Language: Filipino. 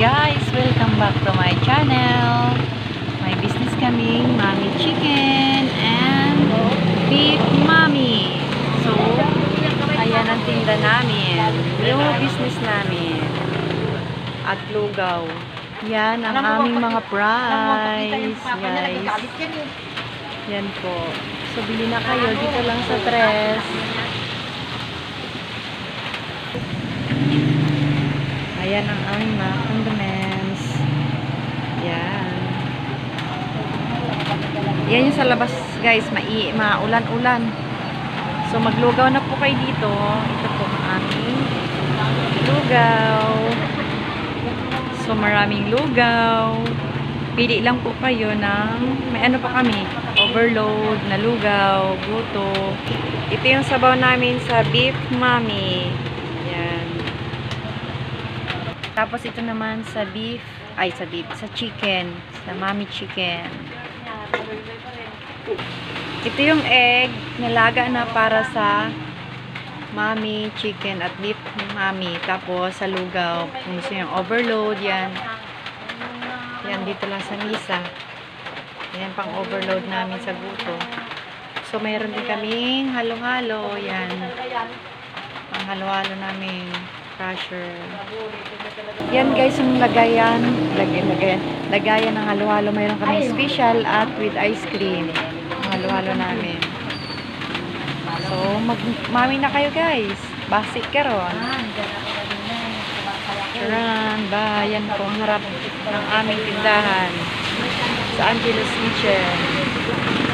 guys! Welcome back to my channel. May business kaming Mommy Chicken and Beef Mommy. So, ayan ang tinda namin. Yung business namin. At lugaw. Yan ang aming mga price, guys. Yan po. So, bili na kayo dito lang sa Tres. Ayan ang aming mga condiments. Yan. Yan yung sa labas, guys. Maulan-ulan. So, maglugaw na po kayo dito. Ito po ang aming lugaw. So, maraming lugaw. Pili lang po kayo ng, may ano pa kami, overload na lugaw, buto. Ito yung sabaw namin sa Beef Mommy. Yan. Tapos ito naman sa sa chicken, sa Mommy Chicken. Ito yung egg, nilaga na para sa Mommy Chicken at Beef Mommy. Tapos sa lugaw, kung gusto yung overload, yan. Yan, dito lang sa misa. Yan, pang overload namin sa guto. So, mayroon din kaming halo-halo. Yan. Pang halo-halo namin. Crusher. Yan, guys, yung lagayan. Lagayan ng halo-halo. Mayroon kaming special at with ice cream. Ang halo-halo namin. So, mami na kayo, guys. Basic karon. Charan, bayan po ang harap ng aming tindahan sa Angelo's Kitchen.